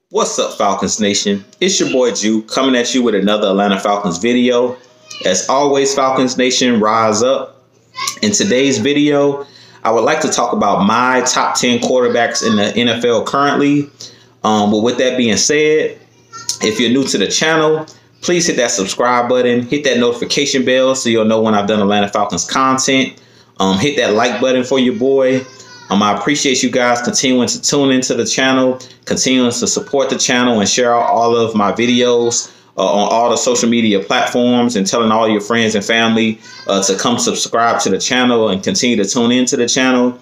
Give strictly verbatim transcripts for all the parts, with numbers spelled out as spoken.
What's up, Falcons Nation? It's your boy Jew coming at you with another Atlanta Falcons video. As always, Falcons Nation, rise up. In today's video, I would like to talk about my top ten quarterbacks in the N F L currently. Um, but with that being said, if you're new to the channel, please hit that subscribe button, hit that notification bell so you'll know when I've done Atlanta Falcons content. Um, hit that like button for your boy. Um, I appreciate you guys continuing to tune into the channel, continuing to support the channel and share all of my videos uh, on all the social media platforms, and telling all your friends and family uh, to come subscribe to the channel and continue to tune into the channel.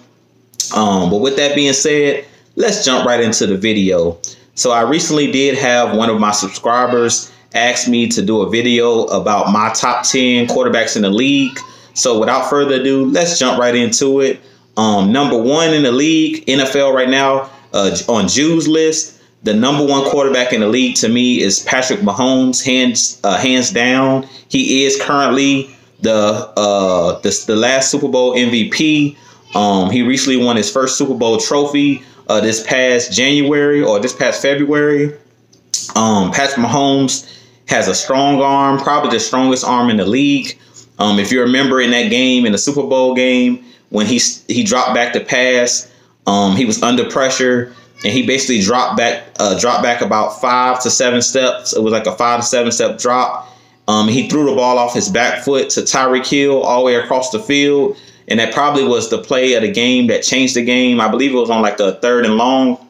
Um, but with that being said, let's jump right into the video. So I recently did have one of my subscribers ask me to do a video about my top ten quarterbacks in the league. So without further ado, let's jump right into it. Um, number one in the league, N F L right now, uh, on Jew's list, the number one quarterback in the league to me is Patrick Mahomes, hands uh, hands down. He is currently the uh, the, the last Super Bowl M V P. Um, he recently won his first Super Bowl trophy uh, this past January or this past February. Um, Patrick Mahomes has a strong arm, probably the strongest arm in the league. Um, if you remember in that game, in the Super Bowl game, when he he dropped back to pass, um, he was under pressure, and he basically dropped back, uh, dropped back about five to seven steps. It was like a five to seven step drop. Um, he threw the ball off his back foot to Tyreek Hill all the way across the field, and that probably was the play of the game that changed the game. I believe it was on like a third and long.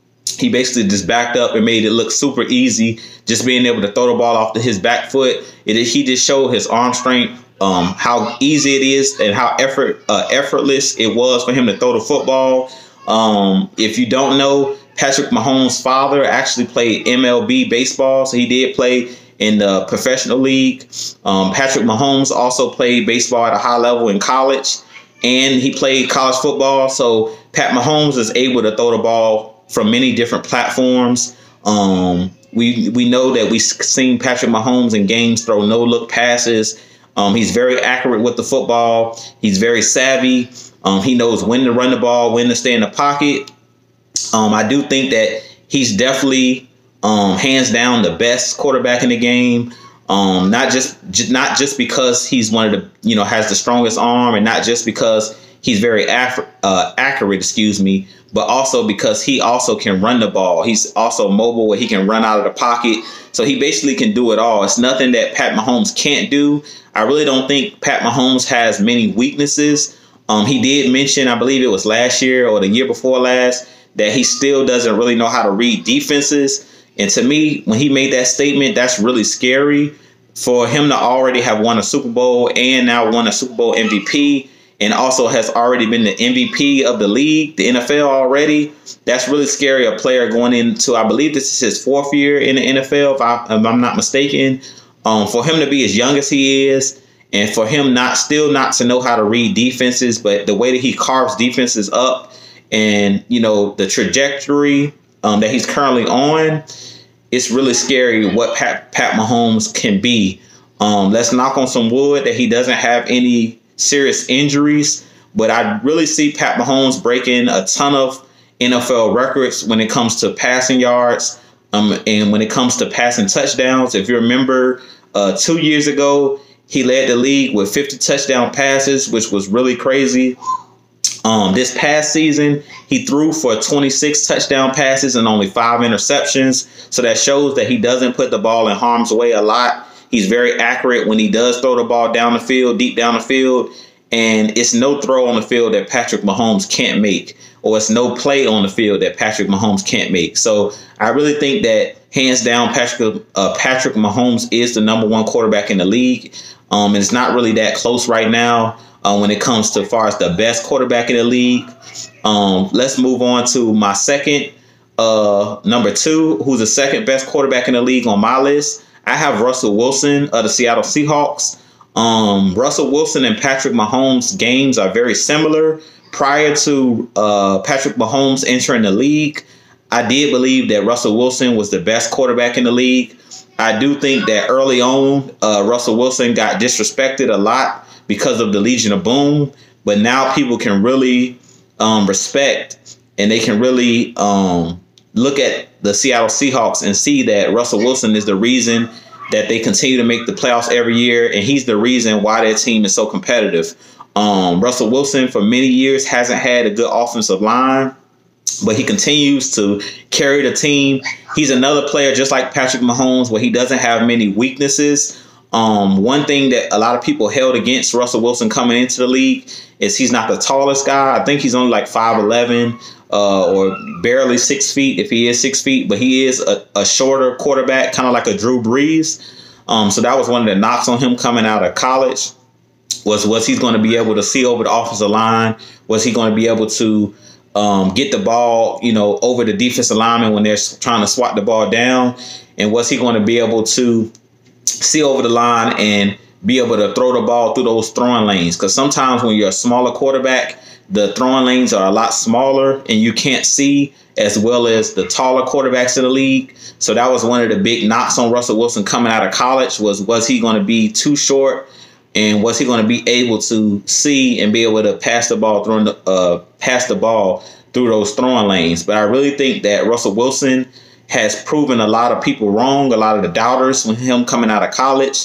He basically just backed up and made it look super easy, just being able to throw the ball off to his back foot. It he just showed his arm strength. Um, how easy it is and how effort uh, effortless it was for him to throw the football. Um, if you don't know, Patrick Mahomes' father actually played M L B baseball, so he did play in the professional league. Um, Patrick Mahomes also played baseball at a high level in college, and he played college football. So Pat Mahomes is able to throw the ball from many different platforms. Um, we we know that we've seen Patrick Mahomes in games throw no-look passes. Um, he's very accurate with the football. He's very savvy. Um, he knows when to run the ball, when to stay in the pocket. Um, I do think that he's definitely, um, hands down, the best quarterback in the game. Um, not just not just because he's one of the, you know, has the strongest arm, and not just because he's very uh, accurate, excuse me, but also because he also can run the ball. He's also mobile, where he can run out of the pocket. So he basically can do it all. It's nothing that Pat Mahomes can't do. I really don't think Pat Mahomes has many weaknesses. Um, he did mention, I believe it was last year or the year before last, that he still doesn't really know how to read defenses. And to me, when he made that statement, that's really scary. For him to already have won a Super Bowl and now won a Super Bowl M V P, and also has already been the M V P of the league, the N F L already, that's really scary. A player going into, I believe this is his fourth year in the N F L, if, I, if I'm not mistaken. Um, for him to be as young as he is, and for him not still not to know how to read defenses, but the way that he carves defenses up, and, you know, the trajectory um, that he's currently on, it's really scary what Pat, Pat Mahomes can be. Um, let's knock on some wood that he doesn't have any serious injuries, but I really see Pat Mahomes breaking a ton of N F L records when it comes to passing yards, um, and when it comes to passing touchdowns. If you remember, uh, two years ago, he led the league with fifty touchdown passes, which was really crazy. Um, this past season, he threw for twenty-six touchdown passes and only five interceptions. So that shows that he doesn't put the ball in harm's way a lot. He's very accurate when he does throw the ball down the field, deep down the field. And it's no throw on the field that Patrick Mahomes can't make, or it's no play on the field that Patrick Mahomes can't make. So I really think that, hands down, Patrick uh, Patrick Mahomes is the number one quarterback in the league. Um, and it's not really that close right now uh, when it comes to as far as the best quarterback in the league. Um, let's move on to my second, uh, number two, who's the second best quarterback in the league on my list. I have Russell Wilson of the Seattle Seahawks. Um, Russell Wilson and Patrick Mahomes' games are very similar. Prior to uh, Patrick Mahomes entering the league, I did believe that Russell Wilson was the best quarterback in the league. I do think that early on, uh, Russell Wilson got disrespected a lot because of the Legion of Boom. But now people can really um, respect, and they can really um, look at the Seattle Seahawks and see that Russell Wilson is the reason that they continue to make the playoffs every year, and he's the reason why their team is so competitive. Um, Russell Wilson, for many years, hasn't had a good offensive line, but he continues to carry the team. He's another player just like Patrick Mahomes, where he doesn't have many weaknesses. Um, one thing that a lot of people held against Russell Wilson coming into the league is he's not the tallest guy. I think he's only like five eleven uh, or barely six feet if he is six feet, but he is a, a shorter quarterback, kind of like a Drew Brees. Um, so that was one of the knocks on him coming out of college was, was he's going to be able to see over the offensive line? Was he going to be able to um, get the ball, you know, over the defensive lineman when they're trying to swat the ball down? And was he going to be able to see over the line and be able to throw the ball through those throwing lanes? Because sometimes when you're a smaller quarterback, the throwing lanes are a lot smaller and you can't see as well as the taller quarterbacks in the league. So that was one of the big knocks on Russell Wilson coming out of college was, was he going to be too short, and was he going to be able to see and be able to pass the ball through the, uh, pass the ball through those throwing lanes? But I really think that Russell Wilson has proven a lot of people wrong, a lot of the doubters with him coming out of college.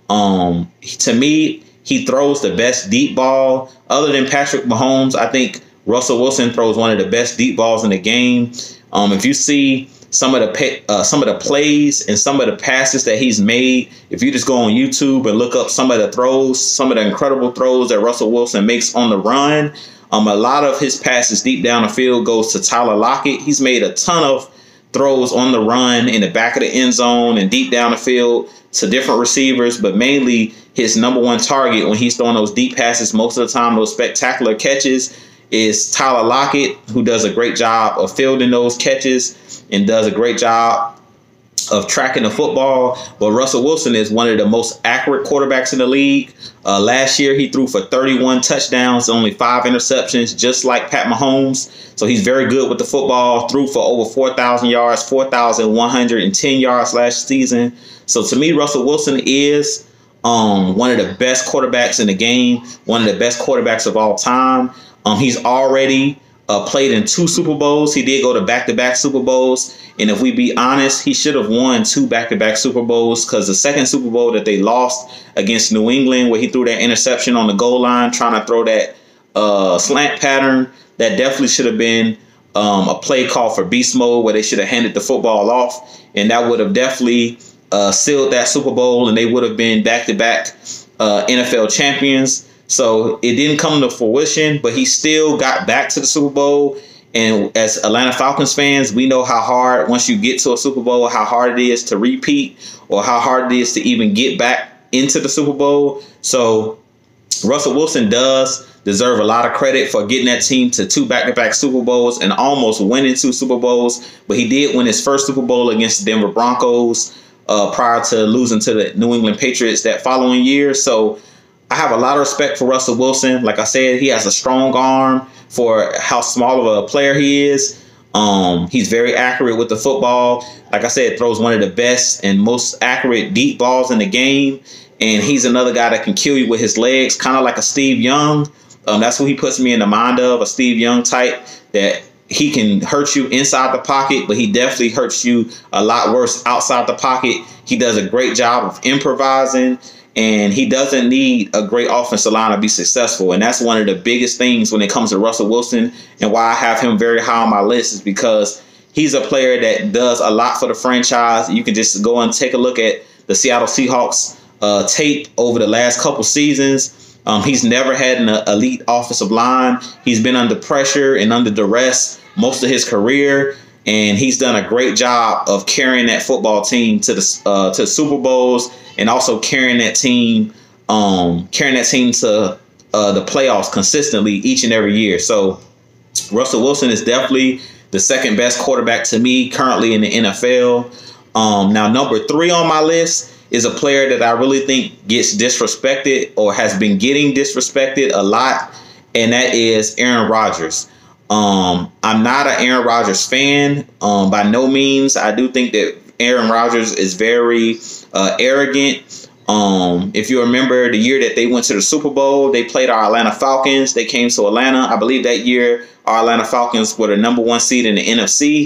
Um, to me, he throws the best deep ball. Other than Patrick Mahomes, I think Russell Wilson throws one of the best deep balls in the game. Um, if you see some of the uh, some of the plays and some of the passes that he's made, if you just go on YouTube and look up some of the throws, some of the incredible throws that Russell Wilson makes on the run, um, a lot of his passes deep down the field goes to Tyler Lockett. He's made a ton of throws on the run in the back of the end zone and deep down the field to different receivers, but mainly his number one target when he's throwing those deep passes most of the time, those spectacular catches, is Tyler Lockett, who does a great job of fielding those catches and does a great job of tracking the football. But Russell Wilson is one of the most accurate quarterbacks in the league. Uh, last year, he threw for thirty-one touchdowns, only five interceptions, just like Pat Mahomes. So he's very good with the football, threw for over four thousand yards, four thousand one hundred ten yards last season. So to me, Russell Wilson is um, one of the best quarterbacks in the game, one of the best quarterbacks of all time. Um, he's already uh, played in two Super Bowls. He did go to back-to-back Super Bowls. And if we be honest, he should have won two back-to-back Super Bowls, because the second Super Bowl that they lost against New England, where he threw that interception on the goal line, trying to throw that uh, slant pattern, that definitely should have been um, a play call for beast mode, where they should have handed the football off. And that would have definitely uh, sealed that Super Bowl, and they would have been back-to-back uh, N F L champions. So it didn't come to fruition, but he still got back to the Super Bowl. And as Atlanta Falcons fans, we know how hard, once you get to a Super Bowl, how hard it is to repeat, or how hard it is to even get back into the Super Bowl. So Russell Wilson does deserve a lot of credit for getting that team to two back-to-back Super Bowls and almost winning two Super Bowls. But he did win his first Super Bowl against the Denver Broncos uh, prior to losing to the New England Patriots that following year. So I have a lot of respect for Russell Wilson. Like I said, he has a strong arm for how small of a player he is. Um, he's very accurate with the football. Like I said, throws one of the best and most accurate deep balls in the game. And he's another guy that can kill you with his legs, kind of like a Steve Young. Um, that's who he puts me in the mind of, a Steve Young type, that he can hurt you inside the pocket, but he definitely hurts you a lot worse outside the pocket. He does a great job of improvising. And he doesn't need a great offensive line to be successful. And that's one of the biggest things when it comes to Russell Wilson, and why I have him very high on my list, is because he's a player that does a lot for the franchise. You can just go and take a look at the Seattle Seahawks uh, tape over the last couple seasons. Um, he's never had an elite offensive line. He's been under pressure and under duress most of his career. And he's done a great job of carrying that football team to the uh, to Super Bowls, and also carrying that team, um, carrying that team to uh, the playoffs consistently each and every year. So Russell Wilson is definitely the second best quarterback to me currently in the N F L. Um, now, number three on my list is a player that I really think gets disrespected, or has been getting disrespected a lot, and that is Aaron Rodgers. Um, I'm not an Aaron Rodgers fan, um, by no means. I do think that Aaron Rodgers is very uh, arrogant. Um, if you remember the year that they went to the Super Bowl, they played our Atlanta Falcons. They came to Atlanta. I believe that year our Atlanta Falcons were the number one seed in the N F C.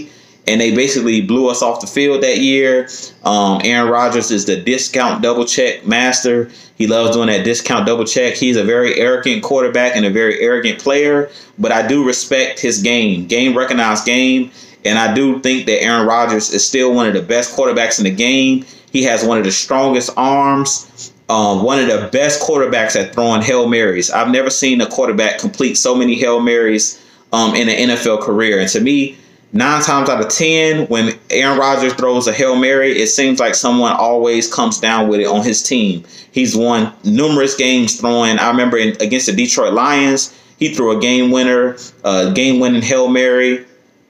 and they basically blew us off the field that year. Um, Aaron Rodgers is the discount double check master. He loves doing that discount double check. He's a very arrogant quarterback and a very arrogant player, but I do respect his game, game recognized game. And I do think that Aaron Rodgers is still one of the best quarterbacks in the game. He has one of the strongest arms, um, one of the best quarterbacks at throwing Hail Marys. I've never seen a quarterback complete so many Hail Marys um, in an N F L career. And to me, nine times out of ten, when Aaron Rodgers throws a Hail Mary, it seems like someone always comes down with it on his team. He's won numerous games throwing. I remember in, against the Detroit Lions, he threw a game winner, a game-winning Hail Mary.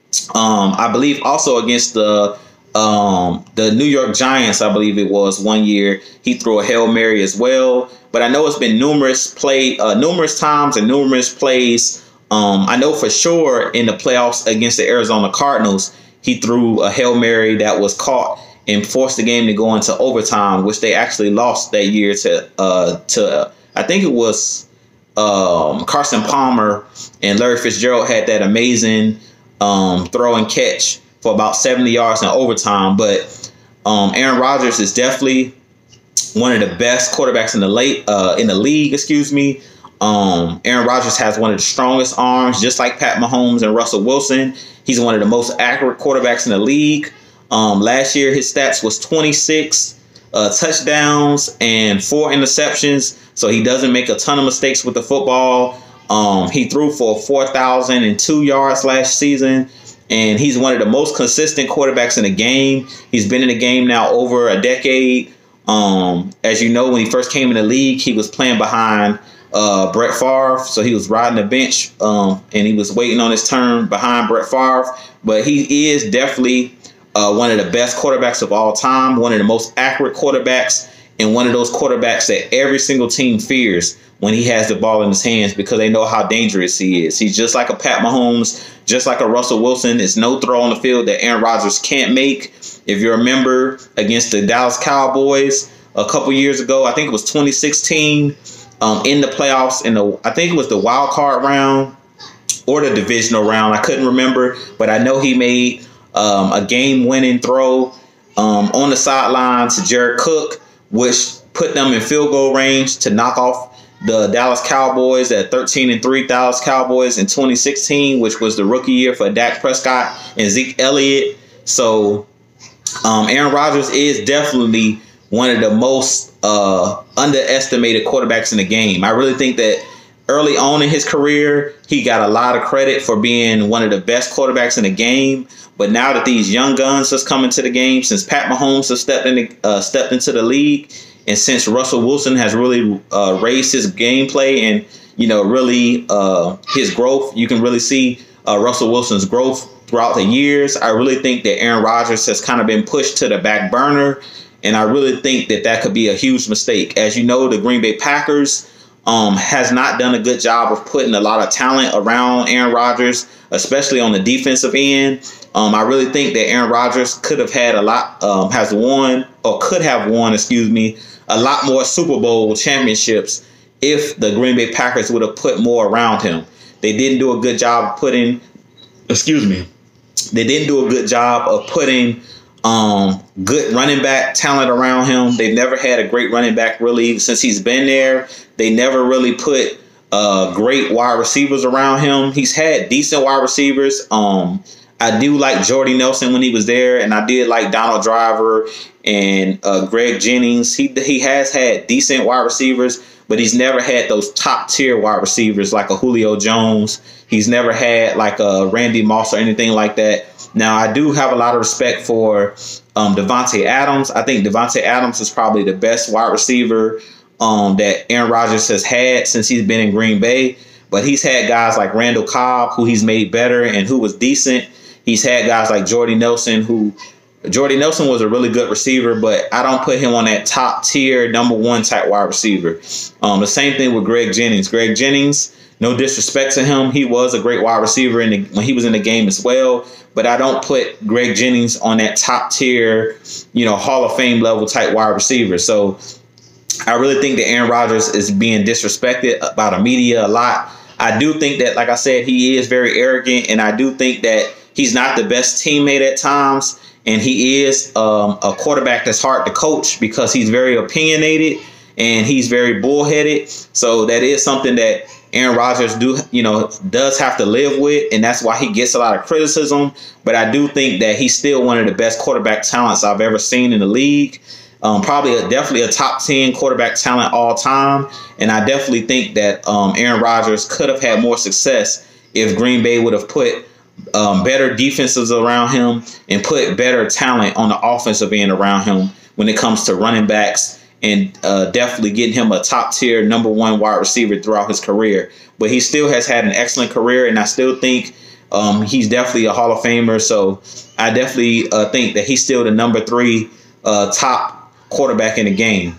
Um, I believe also against the um, the New York Giants, I believe it was one year, he threw a Hail Mary as well. But I know it's been numerous play, uh, numerous times and numerous plays. Um, I know for sure in the playoffs against the Arizona Cardinals, he threw a Hail Mary that was caught and forced the game to go into overtime, which they actually lost that year to uh, to I think it was um, Carson Palmer, and Larry Fitzgerald had that amazing Um, throw and catch for about seventy yards in overtime. But um, Aaron Rodgers is definitely one of the best quarterbacks in the late uh, in the league. Excuse me. Um, Aaron Rodgers has one of the strongest arms, just like Pat Mahomes and Russell Wilson. He's one of the most accurate quarterbacks in the league. Um, last year, his stats was twenty-six uh, touchdowns and four interceptions. So he doesn't make a ton of mistakes with the football. Um, he threw for four thousand two yards last season, and he's one of the most consistent quarterbacks in the game. He's been in the game now over a decade. Um, as you know, when he first came in the league, he was playing behind uh, Brett Favre, so he was riding the bench, um, and he was waiting on his turn behind Brett Favre. But he is definitely uh, one of the best quarterbacks of all time, one of the most accurate quarterbacks, and one of those quarterbacks that every single team fears when he has the ball in his hands, because they know how dangerous he is. He's just like a Pat Mahomes, just like a Russell Wilson. There's no throw on the field that Aaron Rodgers can't make. If you remember against the Dallas Cowboys a couple years ago, I think it was twenty sixteen, um, in the playoffs, in the I think it was the wild card round or the divisional round. I couldn't remember, but I know he made um, a game-winning throw um, on the sideline to Jared Cook, which put them in field goal range to knock off the Dallas Cowboys at thirteen and three Dallas Cowboys in twenty sixteen, which was the rookie year for Dak Prescott and Zeke Elliott. So um, Aaron Rodgers is definitely one of the most uh, underestimated quarterbacks in the game. I really think that early on in his career, he got a lot of credit for being one of the best quarterbacks in the game. But now that these young guns has come into the game, since Pat Mahomes has stepped in, uh, stepped into the league, and since Russell Wilson has really uh, raised his gameplay and, you know, really uh, his growth, you can really see uh, Russell Wilson's growth throughout the years. I really think that Aaron Rodgers has kind of been pushed to the back burner, and I really think that that could be a huge mistake. As you know, the Green Bay Packers um, has not done a good job of putting a lot of talent around Aaron Rodgers, especially on the defensive end. Um, I really think that Aaron Rodgers could have had a lot, um, has won, or could have won, excuse me, a lot more Super Bowl championships if the Green Bay Packers would have put more around him. They didn't do a good job of putting, excuse me, they didn't do a good job of putting um, good running back talent around him. They've never had a great running back really since he's been there. They never really put uh, great wide receivers around him. He's had decent wide receivers. Um, I do like Jordy Nelson when he was there, and I did like Donald Driver and uh, Greg Jennings. He he has had decent wide receivers, but he's never had those top tier wide receivers like a Julio Jones. He's never had like a Randy Moss or anything like that. Now, I do have a lot of respect for um, Davante Adams. I think Davante Adams is probably the best wide receiver um, that Aaron Rodgers has had since he's been in Green Bay. But he's had guys like Randall Cobb, who he's made better and who was decent. He's had guys like Jordy Nelson, who Jordy Nelson was a really good receiver, but I don't put him on that top tier, number one type wide receiver. Um, the same thing with Greg Jennings. Greg Jennings, no disrespect to him, he was a great wide receiver in the, when he was in the game as well. But I don't put Greg Jennings on that top tier, you know, Hall of Fame level type wide receiver. So I really think that Aaron Rodgers is being disrespected by the media a lot. I do think that, like I said, he is very arrogant, and I do think that he's not the best teammate at times. And he is um, a quarterback that's hard to coach because he's very opinionated and he's very bullheaded. So that is something that Aaron Rodgers do, you know, does have to live with. And that's why he gets a lot of criticism. But I do think that he's still one of the best quarterback talents I've ever seen in the league. Um, probably a, definitely a top ten quarterback talent all time. And I definitely think that um, Aaron Rodgers could have had more success if Green Bay would have put Um, better defenses around him and put better talent on the offensive end around him when it comes to running backs and uh, definitely getting him a top tier number one wide receiver throughout his career. But he still has had an excellent career, and I still think um, he's definitely a Hall of Famer. So I definitely uh, think that he's still the number three uh, top quarterback in the game.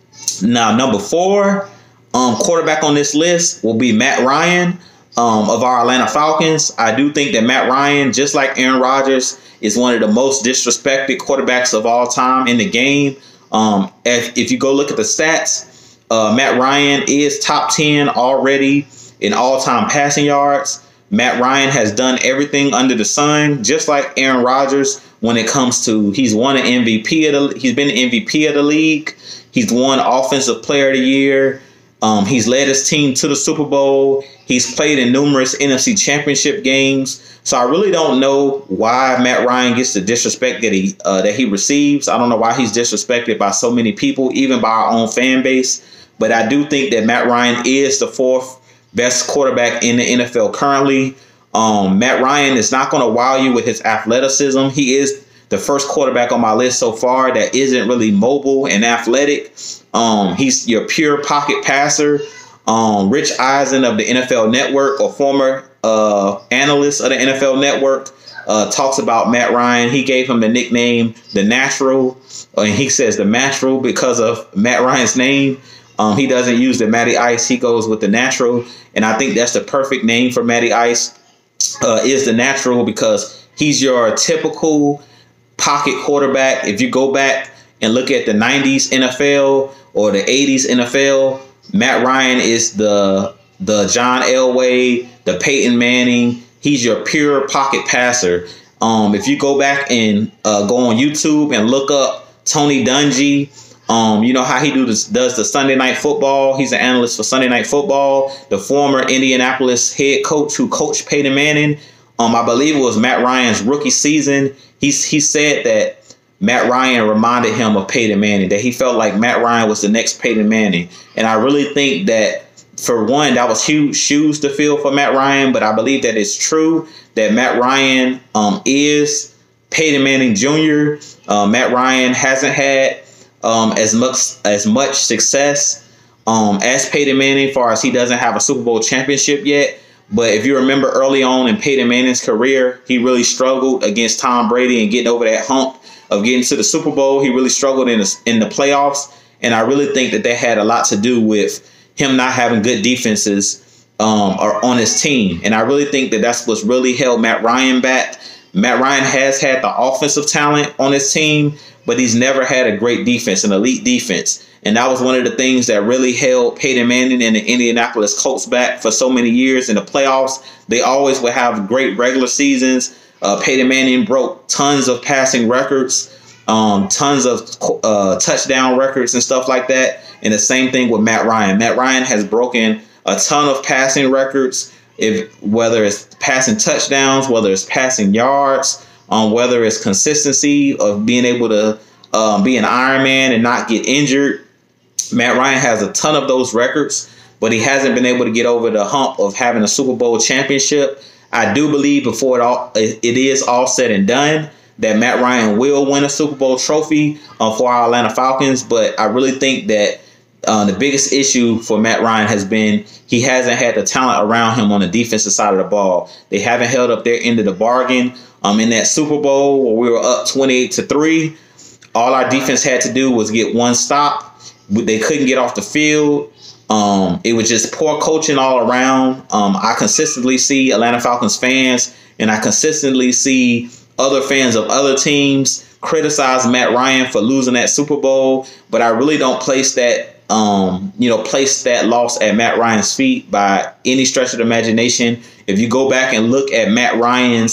Now, number four um, quarterback on this list will be Matt Ryan. Um, of our Atlanta Falcons. I do think that Matt Ryan, just like Aaron Rodgers, is one of the most disrespected quarterbacks of all time in the game. Um, if, if you go look at the stats, uh, Matt Ryan is top ten already in all-time passing yards. Matt Ryan has done everything under the sun, just like Aaron Rodgers. When it comes to, he's won an M V P of the, he's been an M V P of the league. He's won Offensive Player of the Year. Um, he's led his team to the Super Bowl. He's played in numerous N F C Championship games. So I really don't know why Matt Ryan gets the disrespect that he uh, that he receives. I don't know why he's disrespected by so many people, even by our own fan base. But I do think that Matt Ryan is the fourth best quarterback in the N F L currently. Um, Matt Ryan is not going to wow you with his athleticism. He is the first quarterback on my list so far that isn't really mobile and athletic. Um, he's your pure pocket passer. Um, Rich Eisen of the N F L Network, a former uh, analyst of the N F L Network, uh, talks about Matt Ryan. He gave him the nickname The Natural, uh, and he says The Natural because of Matt Ryan's name. Um, he doesn't use the Matty Ice. He goes with The Natural, and I think that's the perfect name for Matty Ice, uh, is The Natural, because he's your typical pocket quarterback. If you go back and look at the nineties N F L or the eighties N F L, Matt Ryan is the the John Elway, the Peyton Manning. He's your pure pocket passer. Um, if you go back and uh, go on YouTube and look up Tony Dungy, um, you know how he do this, does the Sunday Night Football. He's an analyst for Sunday Night Football. The former Indianapolis head coach who coached Peyton Manning. Um, I believe it was Matt Ryan's rookie season. He's he said that Matt Ryan reminded him of Peyton Manning, that he felt like Matt Ryan was the next Peyton Manning. And I really think that, for one, that was huge shoes to fill for Matt Ryan. But I believe that it's true that Matt Ryan um, is Peyton Manning Junior Uh, Matt Ryan hasn't had um, as much as much success um, as Peyton Manning, as far as he doesn't have a Super Bowl championship yet. But if you remember early on in Peyton Manning's career, he really struggled against Tom Brady and getting over that hump of getting to the Super Bowl. He really struggled in the, in the playoffs. And I really think that that had a lot to do with him not having good defenses um, or on his team. And I really think that that's what's really held Matt Ryan back. Matt Ryan has had the offensive talent on his team, but he's never had a great defense, an elite defense. And that was one of the things that really held Peyton Manning and the Indianapolis Colts back for so many years in the playoffs. They always would have great regular seasons. Uh, Peyton Manning broke tons of passing records, um, tons of uh, touchdown records and stuff like that. And the same thing with Matt Ryan. Matt Ryan has broken a ton of passing records, if whether it's passing touchdowns, whether it's passing yards, um, whether it's consistency of being able to um, be an Iron Man and not get injured. Matt Ryan has a ton of those records, but he hasn't been able to get over the hump of having a Super Bowl championship. I do believe before it all it is all said and done that Matt Ryan will win a Super Bowl trophy uh, for our Atlanta Falcons. But I really think that uh, the biggest issue for Matt Ryan has been he hasn't had the talent around him on the defensive side of the ball. They haven't held up their end of the bargain. Um, in that Super Bowl where we were up twenty-eight to three, all our defense had to do was get one stop. They couldn't get off the field. Um, it was just poor coaching all around. Um, I consistently see Atlanta Falcons fans, and I consistently see other fans of other teams criticize Matt Ryan for losing that Super Bowl. But I really don't place that, um, you know, place that loss at Matt Ryan's feet by any stretch of the imagination. If you go back and look at Matt Ryan's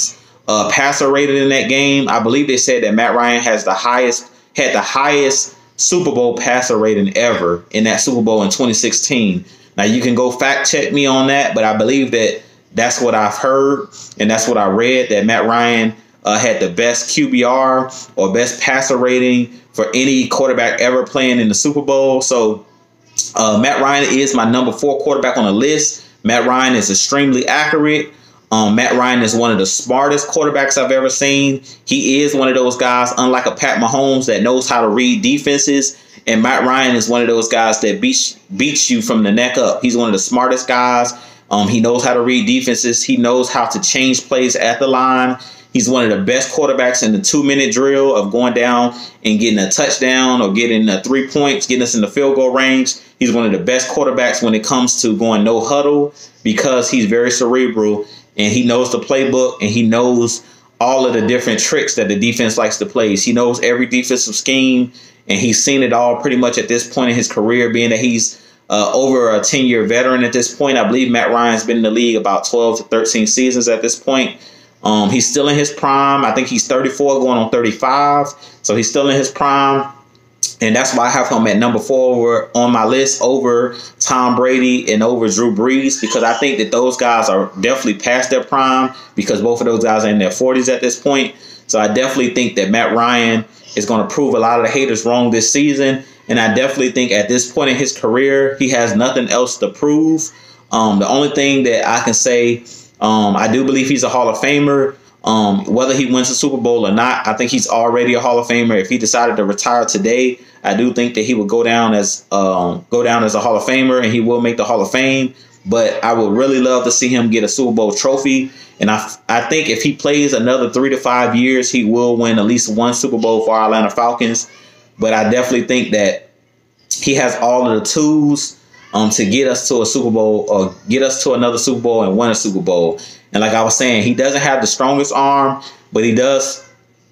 uh, passer rated in that game. I believe they said that Matt Ryan has the highest, had the highest Super Bowl passer rating ever in that Super Bowl in twenty sixteen. Now, you can go fact check me on that, but I believe that that's what I've heard and that's what I read, that Matt Ryan uh, had the best Q B R or best passer rating for any quarterback ever playing in the Super Bowl. So uh, Matt Ryan is my number four quarterback on the list. Matt Ryan is extremely accurate. Um, Matt Ryan is one of the smartest quarterbacks I've ever seen. He is one of those guys, unlike a Pat Mahomes, that knows how to read defenses. And Matt Ryan is one of those guys that beats beats you from the neck up. He's one of the smartest guys. Um, he knows how to read defenses. He knows how to change plays at the line. He's one of the best quarterbacks in the two-minute drill of going down and getting a touchdown or getting a three points, getting us in the field goal range. He's one of the best quarterbacks when it comes to going no huddle because he's very cerebral and he knows the playbook and he knows all of the different tricks that the defense likes to play. He knows every defensive scheme, and he's seen it all pretty much at this point in his career, being that he's uh, over a ten-year veteran at this point. I believe Matt Ryan's been in the league about twelve to thirteen seasons at this point. Um, he's still in his prime. I think he's thirty-four going on thirty-five. So he's still in his prime. And that's why I have him at number four over, on my list over Tom Brady and over Drew Brees, because I think that those guys are definitely past their prime because both of those guys are in their forties at this point. So I definitely think that Matt Ryan is going to prove a lot of the haters wrong this season. And I definitely think at this point in his career, he has nothing else to prove. Um, the only thing that I can say, um, I do believe he's a Hall of Famer. Um, whether he wins the Super Bowl or not, I think he's already a Hall of Famer. If he decided to retire today, I do think that he would go down as um, go down as a Hall of Famer, and he will make the Hall of Fame. But I would really love to see him get a Super Bowl trophy. And I, I think if he plays another three to five years, he will win at least one Super Bowl for our Atlanta Falcons. But I definitely think that he has all of the tools um, to get us to a Super Bowl or get us to another Super Bowl and win a Super Bowl. And like I was saying, he doesn't have the strongest arm, but he does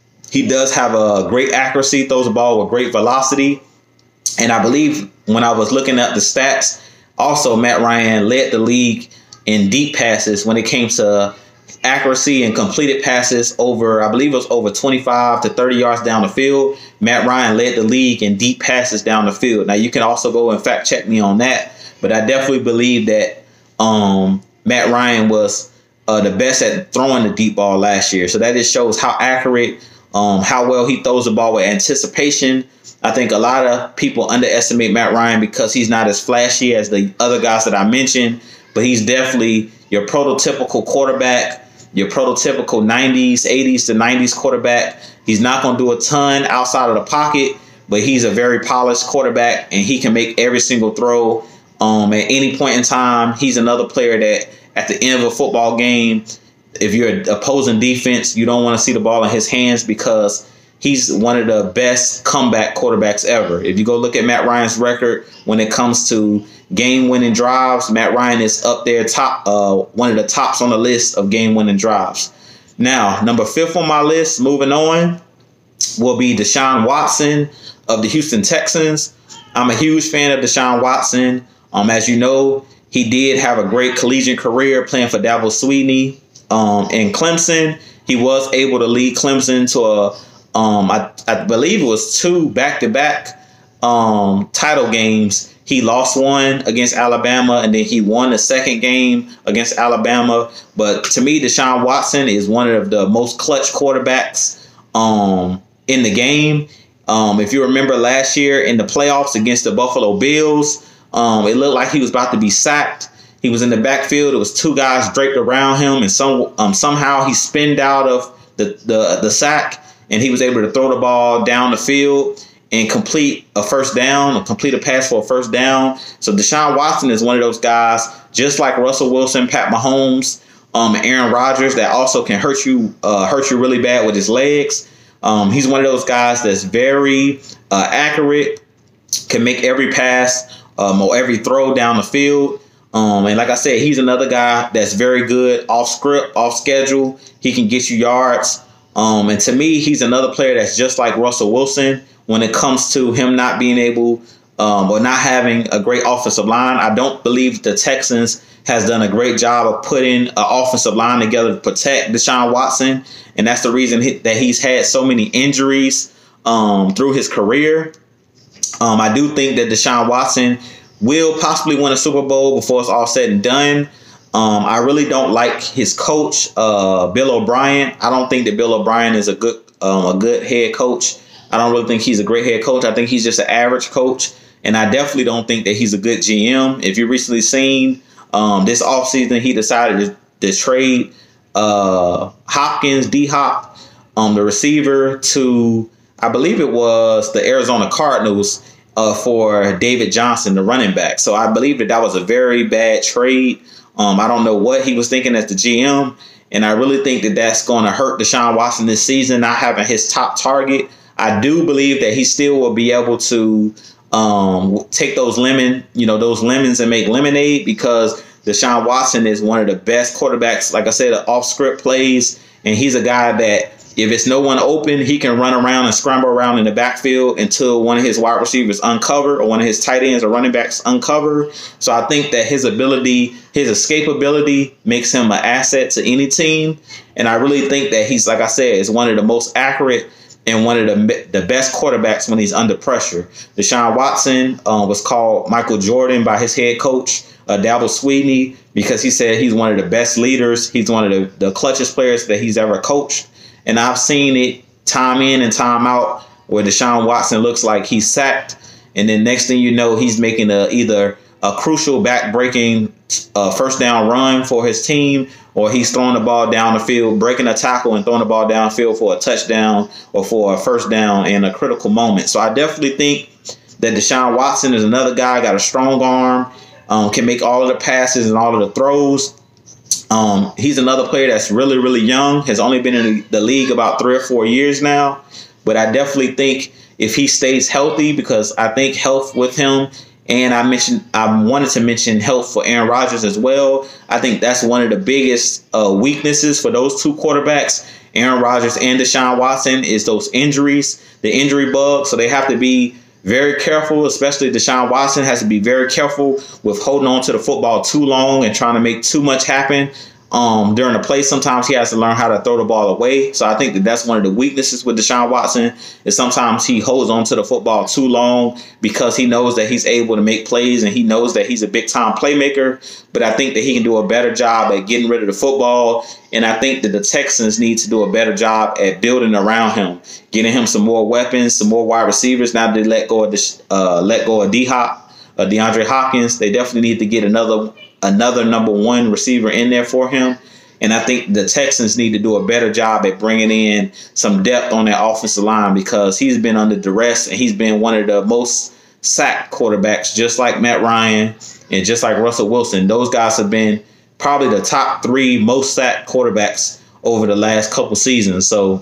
he does have a great accuracy, throws the ball with great velocity. And I believe when I was looking at the stats, also Matt Ryan led the league in deep passes when it came to accuracy and completed passes over, I believe it was over twenty-five to thirty yards down the field. Matt Ryan led the league in deep passes down the field. Now, you can also go and fact check me on that, but I definitely believe that um, Matt Ryan was uh, the best at throwing the deep ball last year. So that just shows how accurate, um, how well he throws the ball with anticipation. I think a lot of people underestimate Matt Ryan because he's not as flashy as the other guys that I mentioned, but he's definitely your prototypical quarterback, your prototypical nineties, eighties to nineties quarterback. He's not going to do a ton outside of the pocket, but he's a very polished quarterback, and he can make every single throw um, at any point in time. He's another player that at the end of a football game, if you're an opposing defense, you don't want to see the ball in his hands because he's one of the best comeback quarterbacks ever. If you go look at Matt Ryan's record when it comes to game-winning drives, Matt Ryan is up there top, uh, one of the tops on the list of game-winning drives. Now, number fifth on my list, moving on, will be Deshaun Watson of the Houston Texans. I'm a huge fan of Deshaun Watson. Um, as you know, he did have a great collegiate career playing for Dabo Swinney um, in Clemson. He was able to lead Clemson to a, um, I, I believe it was two back-to-back um, title games. He lost one against Alabama, and then he won the second game against Alabama. But to me, Deshaun Watson is one of the most clutch quarterbacks um, in the game. Um, if you remember last year in the playoffs against the Buffalo Bills, um, it looked like he was about to be sacked. He was in the backfield. It was two guys draped around him, and some um, somehow he spinned out of the, the, the sack, and he was able to throw the ball down the field and complete a first down, or complete a pass for a first down. So Deshaun Watson is one of those guys, just like Russell Wilson, Pat Mahomes, um, and Aaron Rodgers, that also can hurt you, uh, hurt you really bad with his legs. Um, he's one of those guys that's very uh, accurate, can make every pass um, or every throw down the field. Um, and like I said, he's another guy that's very good off script, off schedule. He can get you yards. Um, and to me, he's another player that's just like Russell Wilson when it comes to him not being able um, or not having a great offensive line. I don't believe the Texans has done a great job of putting an offensive line together to protect Deshaun Watson. And that's the reason he, that he's had so many injuries um, through his career. Um, I do think that Deshaun Watson will possibly win a Super Bowl before it's all said and done. Um, I really don't like his coach, uh, Bill O'Brien. I don't think that Bill O'Brien is a good um, a good head coach. I don't really think he's a great head coach. I think he's just an average coach. And I definitely don't think that he's a good G M. If you've recently seen um, this offseason, he decided to, to trade uh, Hopkins, D-Hop, um, the receiver, to, I believe it was the Arizona Cardinals uh, for David Johnson, the running back. So I believe that that was a very bad trade. Um, I don't know what he was thinking as the G M. And I really think that that's going to hurt Deshaun Watson this season, not having his top target. I do believe that he still will be able to um, take those lemon, you know, those lemons and make lemonade, because Deshaun Watson is one of the best quarterbacks. Like I said, off script plays. And he's a guy that if it's no one open, he can run around and scramble around in the backfield until one of his wide receivers uncover or one of his tight ends or running backs uncover. So I think that his ability, his escapability makes him an asset to any team. And I really think that he's, like I said, is one of the most accurate and one of the the best quarterbacks when he's under pressure. Deshaun Watson uh, was called Michael Jordan by his head coach, uh, Dabble Sweeney, because he said he's one of the best leaders. He's one of the, the clutchest players that he's ever coached. And I've seen it time in and time out where Deshaun Watson looks like he's sacked. And then next thing you know, he's making a, either a crucial back-breaking uh, first down run for his team, or he's throwing the ball down the field, breaking a tackle and throwing the ball downfield for a touchdown or for a first down in a critical moment. So I definitely think that Deshaun Watson is another guy, got a strong arm, um, can make all of the passes and all of the throws. Um, he's another player that's really, really young, has only been in the league about three or four years now. But I definitely think if he stays healthy, because I think health with him, and I mentioned I wanted to mention health for Aaron Rodgers as well. I think that's one of the biggest uh, weaknesses for those two quarterbacks, Aaron Rodgers and Deshaun Watson, is those injuries, the injury bug. So they have to be very careful, especially Deshaun Watson has to be very careful with holding on to the football too long and trying to make too much happen um, during the play. Sometimes he has to learn how to throw the ball away. So I think that that's one of the weaknesses with Deshaun Watson, is sometimes he holds on to the football too long because he knows that he's able to make plays and he knows that he's a big time playmaker. But I think that he can do a better job at getting rid of the football. And I think that the Texans need to do a better job at building around him, getting him some more weapons, some more wide receivers. Now that they let go of the, uh, let go of D-Hop, uh, DeAndre Hopkins, they definitely need to get another another number one receiver in there for him. And I think the Texans need to do a better job at bringing in some depth on that offensive line, because he's been under duress and he's been one of the most sacked quarterbacks, just like Matt Ryan and just like Russell Wilson. Those guys have been probably the top three most sacked quarterbacks over the last couple seasons. So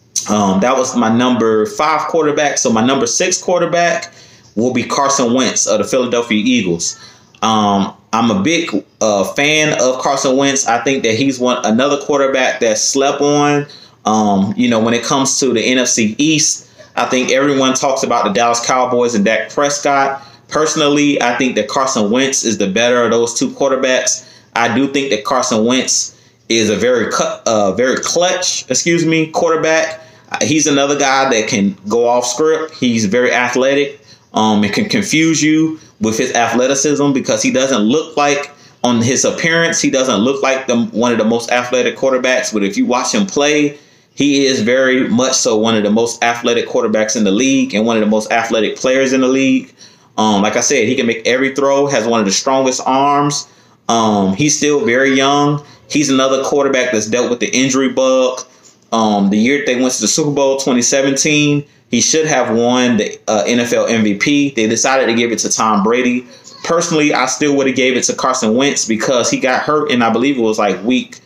um, that was my number five quarterback. So my number six quarterback will be Carson Wentz of the Philadelphia Eagles. Um, I'm a big uh, fan of Carson Wentz. I think that he's one another quarterback that's slept on. Um, you know, when it comes to the N F C East, I think everyone talks about the Dallas Cowboys and Dak Prescott. Personally, I think that Carson Wentz is the better of those two quarterbacks. I do think that Carson Wentz is a very cut, uh, very clutch, excuse me, quarterback. He's another guy that can go off script. He's very athletic. Um, it can confuse you with his athleticism, because he doesn't look like, on his appearance, he doesn't look like the, one of the most athletic quarterbacks. But if you watch him play, he is very much so one of the most athletic quarterbacks in the league and one of the most athletic players in the league. Um, like I said, he can make every throw, has one of the strongest arms. Um, he's still very young. He's another quarterback that's dealt with the injury bug. Um, the year they went to the Super Bowl, twenty seventeen, he should have won the uh, N F L M V P. They decided to give it to Tom Brady. Personally, I still would have gave it to Carson Wentz, because he got hurt in, I believe it was like week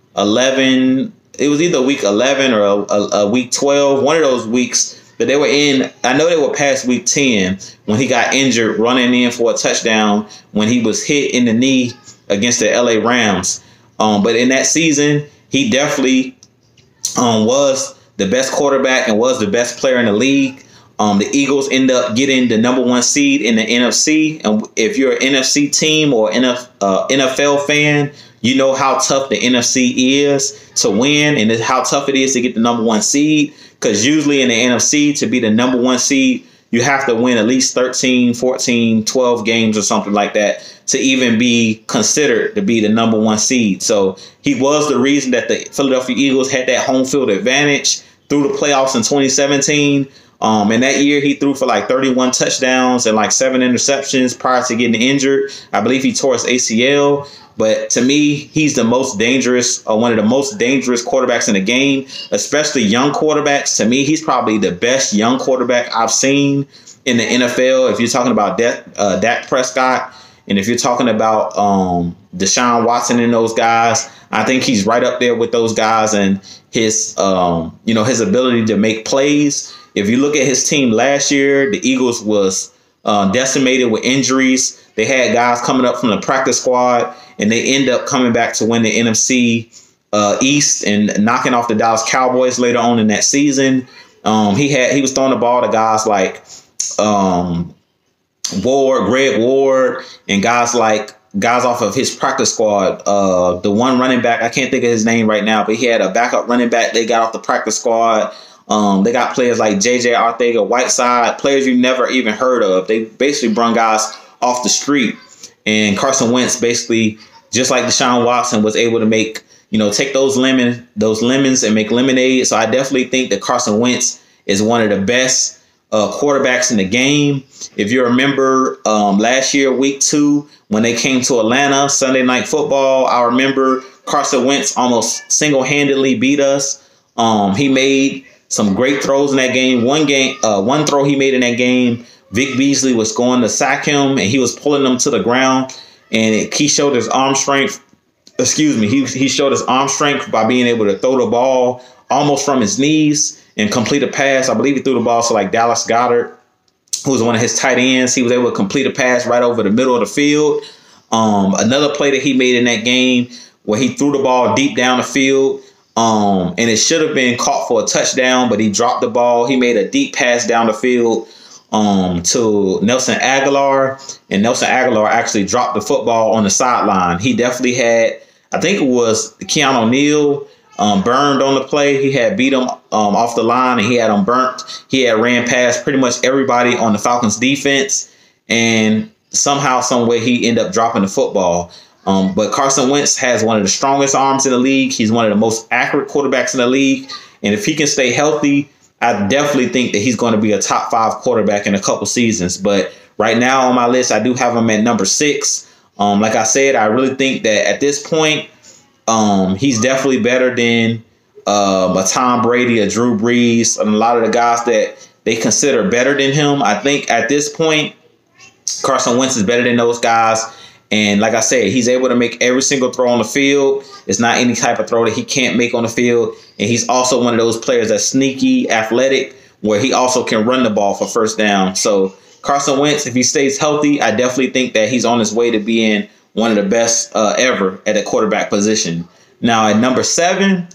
eleven. It was either week eleven or a, a, a week twelve, one of those weeks that they were in. I know they were past week ten when he got injured running in for a touchdown when he was hit in the knee against the L A Rams. Um, but in that season, he definitely um, was the best quarterback and was the best player in the league. Um, the Eagles end up getting the number one seed in the N F C. And if you're an N F C team or N F, uh, N F L fan, you know how tough the N F C is to win and how tough it is to get the number one seed. Because usually in the N F C, to be the number one seed, you have to win at least thirteen, fourteen, twelve games or something like that to even be considered to be the number one seed. So he was the reason that the Philadelphia Eagles had that home field advantage through the playoffs in twenty seventeen. Um, and that year he threw for like thirty-one touchdowns and like seven interceptions prior to getting injured. I believe he tore his A C L. But to me, he's the most dangerous, or one of the most dangerous quarterbacks in the game, especially young quarterbacks. To me, he's probably the best young quarterback I've seen in the N F L. If you're talking about Dak, uh, Dak Prescott, and if you're talking about um, Deshaun Watson and those guys, I think he's right up there with those guys and his, um, you know, his ability to make plays. If you look at his team last year, the Eagles was uh, decimated with injuries. They had guys coming up from the practice squad, and they end up coming back to win the N F C uh, East and knocking off the Dallas Cowboys later on in that season. Um, he had he was throwing the ball to guys like um, Ward, Greg Ward, and guys like guys off of his practice squad. Uh, the one running back, I can't think of his name right now, but he had a backup running back they got off the practice squad. Um, they got players like J J Arcega-Whiteside, players you never even heard of. They basically brung guys off the street. And Carson Wentz basically, just like Deshaun Watson, was able to make, you know, take those lemon, those lemons and make lemonade. So I definitely think that Carson Wentz is one of the best uh, quarterbacks in the game. If you remember um, last year, week two, when they came to Atlanta, Sunday Night Football, I remember Carson Wentz almost single-handedly beat us. Um, he made some great throws in that game. One game, uh, one throw he made in that game, Vic Beasley was going to sack him, and he was pulling him to the ground. And it, he showed his arm strength. Excuse me. He he showed his arm strength by being able to throw the ball almost from his knees and complete a pass. I believe he threw the ball to like Dallas Goedert, who was one of his tight ends. He was able to complete a pass right over the middle of the field. Um, another play that he made in that game where he threw the ball deep down the field. Um, and it should have been caught for a touchdown, but he dropped the ball. He made a deep pass down the field um, to Nelson Aguilar, and Nelson Aguilar actually dropped the football on the sideline. He definitely had, I think it was Keanu Neal um, burned on the play. He had beat him um, off the line, and he had him burnt. He had ran past pretty much everybody on the Falcons defense, and somehow, some way, he ended up dropping the football. Um, but Carson Wentz has one of the strongest arms in the league. He's one of the most accurate quarterbacks in the league. And if he can stay healthy, I definitely think that he's going to be a top five quarterback in a couple seasons. But right now on my list, I do have him at number six. Um, like I said, I really think that at this point, um, he's definitely better than um, a Tom Brady, a Drew Brees, and a lot of the guys that they consider better than him. I think at this point, Carson Wentz is better than those guys. And like I said, he's able to make every single throw on the field. It's not any type of throw that he can't make on the field. And he's also one of those players that's sneaky, athletic, where he also can run the ball for first down. So Carson Wentz, if he stays healthy, I definitely think that he's on his way to being one of the best uh, ever at the quarterback position. Now at number seven,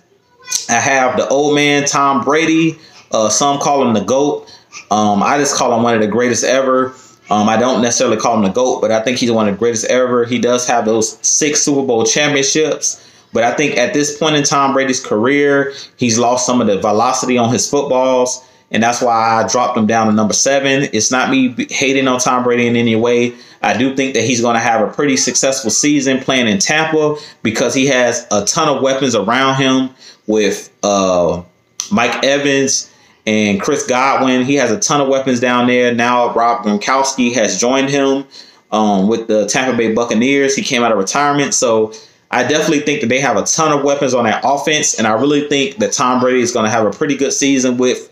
I have the old man, Tom Brady. Uh, some call him the GOAT. Um, I just call him one of the greatest ever. Um, I don't necessarily call him the GOAT, but I think he's one of the greatest ever. He does have those six Super Bowl championships. But I think at this point in Tom Brady's career, he's lost some of the velocity on his footballs. And that's why I dropped him down to number seven. It's not me hating on Tom Brady in any way. I do think that he's going to have a pretty successful season playing in Tampa because he has a ton of weapons around him with uh, Mike Evans and Chris Godwin. He has a ton of weapons down there. Now Rob Gronkowski has joined him um, with the Tampa Bay Buccaneers. He came out of retirement. So I definitely think that they have a ton of weapons on that offense. And I really think that Tom Brady is going to have a pretty good season with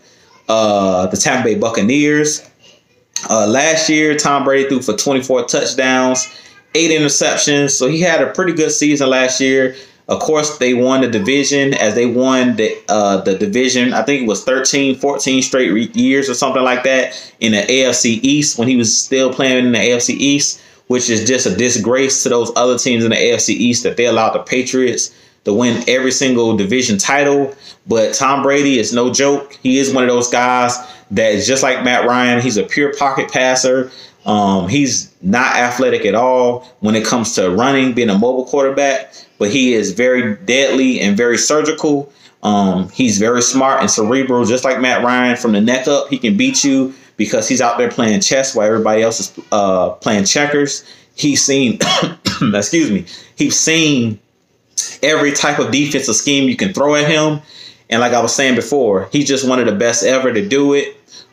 uh, the Tampa Bay Buccaneers. Uh, last year, Tom Brady threw for twenty-four touchdowns, eight interceptions. So he had a pretty good season last year. Of course, they won the division as they won the uh, the division. I think it was thirteen, fourteen straight re- years or something like that in the A F C East when he was still playing in the A F C East, which is just a disgrace to those other teams in the A F C East that they allowed the Patriots to win every single division title. But Tom Brady is no joke. He is one of those guys that is just like Matt Ryan. He's a pure pocket passer. Um, he's not athletic at all when it comes to running, being a mobile quarterback, but he is very deadly and very surgical. Um, he's very smart and cerebral, just like Matt Ryan. From the neck up, he can beat you because he's out there playing chess while everybody else is uh, playing checkers. He's seen, excuse me, he's seen every type of defensive scheme you can throw at him. And like I was saying before, he's just one of the best ever to do it.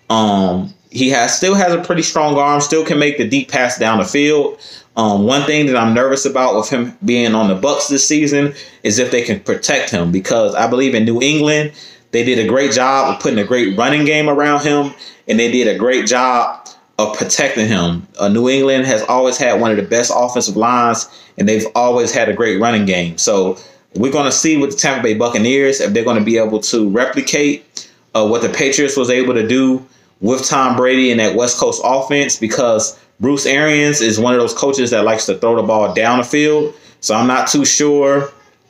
Um, he has still has a pretty strong arm, still can make the deep pass down the field. Um, one thing that I'm nervous about with him being on the Bucs this season is if they can protect him, because I believe in New England, they did a great job of putting a great running game around him, and they did a great job of protecting him. Uh, New England has always had one of the best offensive lines, and they've always had a great running game. So we're going to see with the Tampa Bay Buccaneers if they're going to be able to replicate uh, what the Patriots was able to do with Tom Brady and that West Coast offense, because Bruce Arians is one of those coaches that likes to throw the ball down the field. So I'm not too sure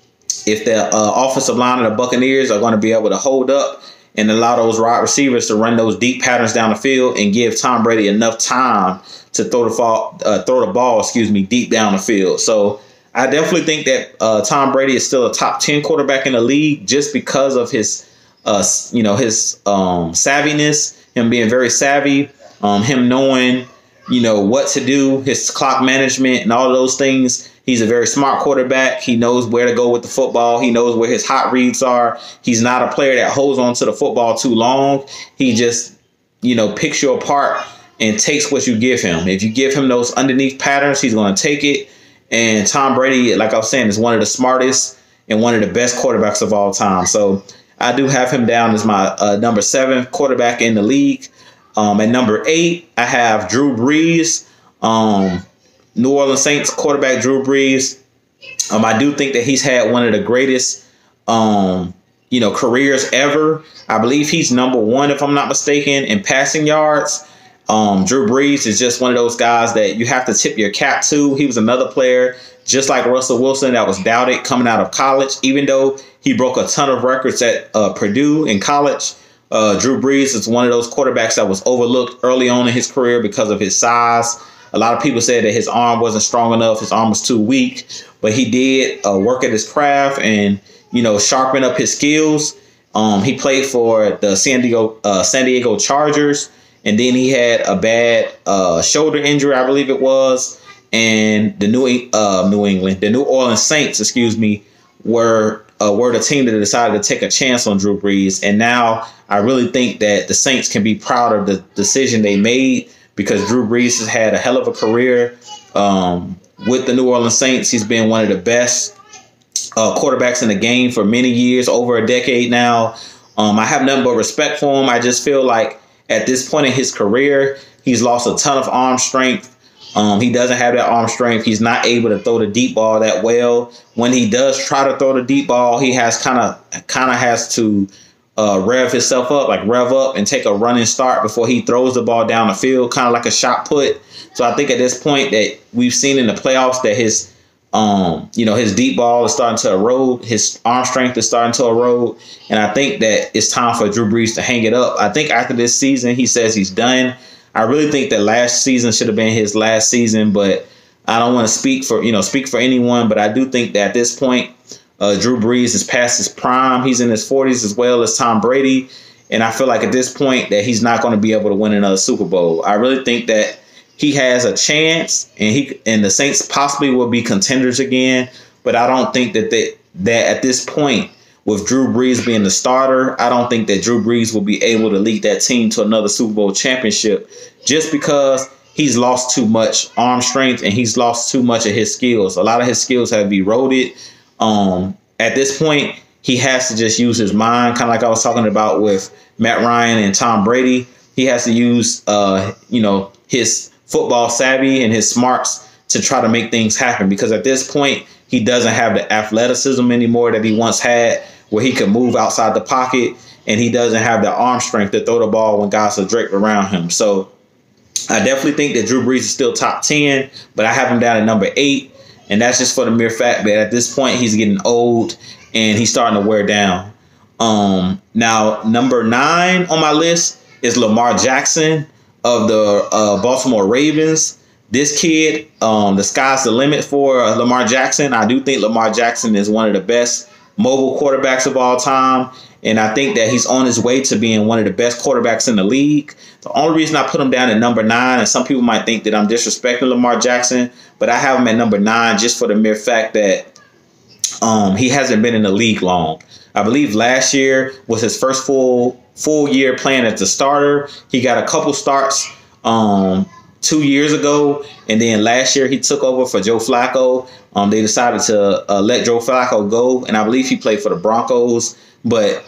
if the uh, offensive line of the Buccaneers are going to be able to hold up and allow those wide receivers to run those deep patterns down the field and give Tom Brady enough time to throw the ball, uh, throw the ball, excuse me, deep down the field. So I definitely think that uh, Tom Brady is still a top ten quarterback in the league just because of his, uh, you know, his um, savviness, him being very savvy, um, him knowing, you know, what to do, his clock management and all of those things. He's a very smart quarterback. He knows where to go with the football. He knows where his hot reads are. He's not a player that holds on to the football too long. He just, you know, picks you apart and takes what you give him. If you give him those underneath patterns, he's going to take it. And Tom Brady, like I was saying, is one of the smartest and one of the best quarterbacks of all time. So I do have him down as my uh, number seven quarterback in the league. Um, at number eight, I have Drew Brees. Um, New Orleans Saints quarterback Drew Brees. Um, I do think that he's had one of the greatest, um, you know, careers ever. I believe he's number one, if I'm not mistaken, in passing yards. Um, Drew Brees is just one of those guys that you have to tip your cap to. He was another player, just like Russell Wilson, that was doubted coming out of college. Even though he broke a ton of records at uh, Purdue in college, uh, Drew Brees is one of those quarterbacks that was overlooked early on in his career because of his size. A lot of people said that his arm wasn't strong enough, his arm was too weak, but he did uh, work at his craft and, you know, sharpen up his skills. Um, he played for the San Diego, uh, San Diego Chargers, and then he had a bad uh, shoulder injury, I believe it was, and the New uh, New England, the New Orleans Saints, excuse me, were uh, were the team that decided to take a chance on Drew Brees, and now I really think that the Saints can be proud of the decision they made, because Drew Brees has had a hell of a career um, with the New Orleans Saints. He's been one of the best uh, quarterbacks in the game for many years, over a decade now. Um, I have nothing but respect for him. I just feel like at this point in his career, he's lost a ton of arm strength. Um, he doesn't have that arm strength. He's not able to throw the deep ball that well. When he does try to throw the deep ball, he has kind of kind of has to Uh, rev himself up, like rev up and take a running start before he throws the ball down the field, kind of like a shot put. So I think at this point that we've seen in the playoffs that his, um, you know, his deep ball is starting to erode. His arm strength is starting to erode. And I think that it's time for Drew Brees to hang it up. I think after this season, he says he's done. I really think that last season should have been his last season, but I don't want to speak for, you know, speak for anyone. But I do think that at this point, Uh, Drew Brees is past his prime. He's in his forties as well as Tom Brady. And I feel like at this point that he's not going to be able to win another Super Bowl. I really think that he has a chance, and he and the Saints possibly will be contenders again. But I don't think that they, that at this point, with Drew Brees being the starter, I don't think that Drew Brees will be able to lead that team to another Super Bowl championship, just because he's lost too much arm strength and he's lost too much of his skills. A lot of his skills have eroded. Um, at this point, he has to just use his mind, kind of like I was talking about with Matt Ryan and Tom Brady. He has to use, uh, you know, his football savvy and his smarts to try to make things happen, because at this point, he doesn't have the athleticism anymore that he once had, where he could move outside the pocket, and he doesn't have the arm strength to throw the ball when guys are draped around him. So I definitely think that Drew Brees is still top ten, but I have him down at number eight. And that's just for the mere fact that at this point, he's getting old and he's starting to wear down. Um, now, number nine on my list is Lamar Jackson of the uh, Baltimore Ravens. This kid, um, the sky's the limit for uh, Lamar Jackson. I do think Lamar Jackson is one of the best mobile quarterbacks of all time. And I think that he's on his way to being one of the best quarterbacks in the league. The only reason I put him down at number nine, and some people might think that I'm disrespecting Lamar Jackson, but I have him at number nine just for the mere fact that um, he hasn't been in the league long. I believe last year was his first full full year playing as the starter. He got a couple starts um, two years ago, and then last year he took over for Joe Flacco. Um, they decided to uh, let Joe Flacco go, and I believe he played for the Broncos. But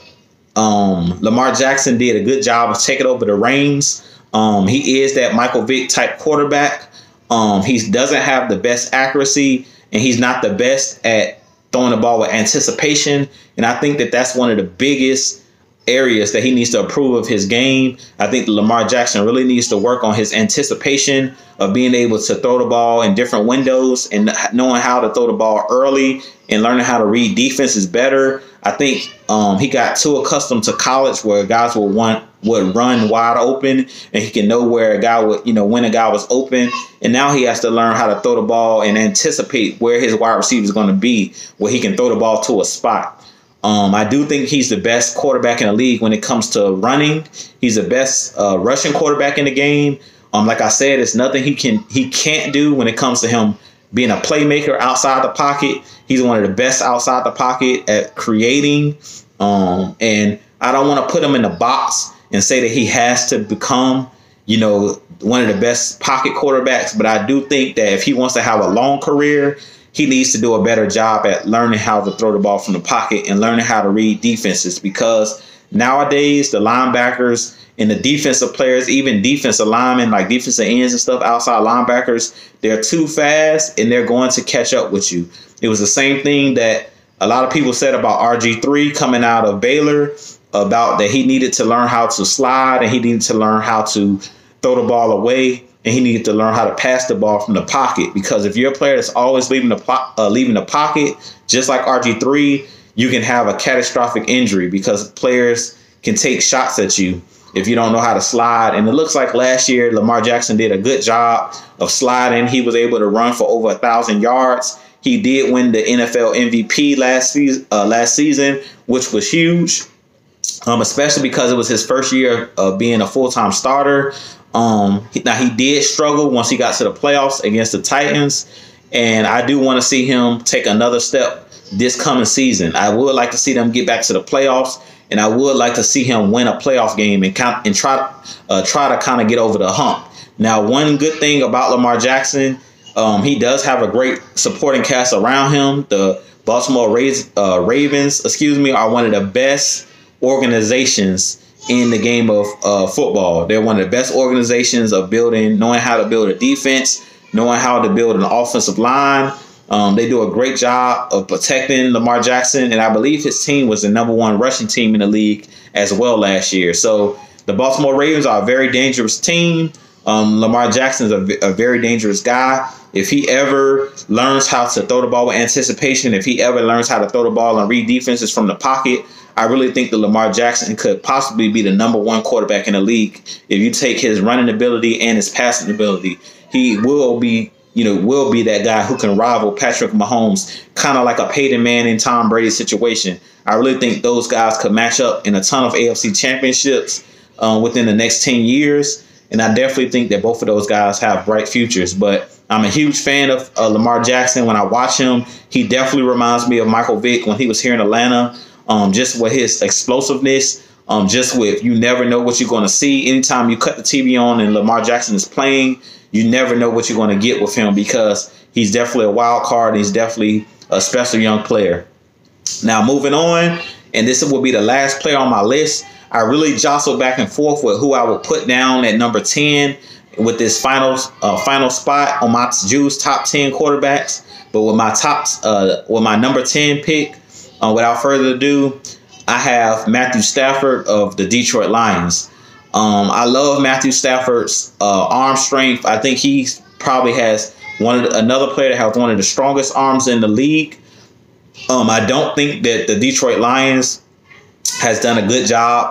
um, Lamar Jackson did a good job of taking over the reins. Um, he is that Michael Vick type quarterback. Um, he doesn't have the best accuracy, and he's not the best at throwing the ball with anticipation. And I think that that's one of the biggest areas that he needs to improve of his game. I think Lamar Jackson really needs to work on his anticipation of being able to throw the ball in different windows and knowing how to throw the ball early and learning how to read defenses better. I think um, he got too accustomed to college where guys would want would run wide open, and he can know where a guy would, you know, when a guy was open. And now he has to learn how to throw the ball and anticipate where his wide receiver is going to be, where he can throw the ball to a spot. Um, I do think he's the best quarterback in the league when it comes to running. He's the best uh, rushing quarterback in the game. Um, like I said, it's nothing he can he can't do when it comes to him being a playmaker outside the pocket. He's one of the best outside the pocket at creating. Um, and I don't want to put him in a box and say that he has to become, you know, one of the best pocket quarterbacks. But I do think that if he wants to have a long career, he needs to do a better job at learning how to throw the ball from the pocket and learning how to read defenses, because nowadays the linebackers and the defensive players, even defensive linemen like defensive ends and stuff, outside linebackers, they're too fast and they're going to catch up with you. It was the same thing that a lot of people said about R G three coming out of Baylor, about that he needed to learn how to slide and he needed to learn how to throw the ball away. And he needed to learn how to pass the ball from the pocket, because if you're a player that's always leaving the po- uh, leaving the pocket, just like R G three, you can have a catastrophic injury because players can take shots at you if you don't know how to slide. And it looks like last year Lamar Jackson did a good job of sliding. He was able to run for over a thousand yards. He did win the N F L M V P last season, uh, last season, which was huge, um, especially because it was his first year of being a full-time starter. Um, now, he did struggle once he got to the playoffs against the Titans, and I do want to see him take another step this coming season. I would like to see them get back to the playoffs, and I would like to see him win a playoff game and count, and try uh, try to kind of get over the hump. Now, one good thing about Lamar Jackson, um, he does have a great supporting cast around him. The Baltimore Ravens, uh, Ravens, excuse me, are one of the best organizations in the game of uh, football. They're one of the best organizations of building, knowing how to build a defense, knowing how to build an offensive line. Um, they do a great job of protecting Lamar Jackson, and I believe his team was the number one rushing team in the league as well last year. So the Baltimore Ravens are a very dangerous team. Um, Lamar Jackson is a, a very dangerous guy. If he ever learns how to throw the ball with anticipation, if he ever learns how to throw the ball and read defenses from the pocket, I really think that Lamar Jackson could possibly be the number one quarterback in the league. If you take his running ability and his passing ability, he will be, you know, will be that guy who can rival Patrick Mahomes, kind of like a Peyton Manning, Tom Brady situation. I really think those guys could match up in a ton of A F C championships um, within the next ten years. And I definitely think that both of those guys have bright futures. But I'm a huge fan of uh, Lamar Jackson. When I watch him, he definitely reminds me of Michael Vick when he was here in Atlanta. Um, just with his explosiveness, um, just with you never know what you're going to see. Anytime you cut the T V on and Lamar Jackson is playing, you never know what you're going to get with him, because he's definitely a wild card. And he's definitely a special young player. Now, moving on, and this will be the last player on my list. I really jostled back and forth with who I would put down at number ten with this final uh, final spot on my Juice top ten quarterbacks. But with my top, uh, with my number ten pick, Uh, without further ado, I have Matthew Stafford of the Detroit Lions. Um, I love Matthew Stafford's uh, arm strength. I think he probably has one of the, another player that has one of the strongest arms in the league. Um, I don't think that the Detroit Lions has done a good job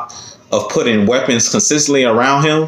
of putting weapons consistently around him.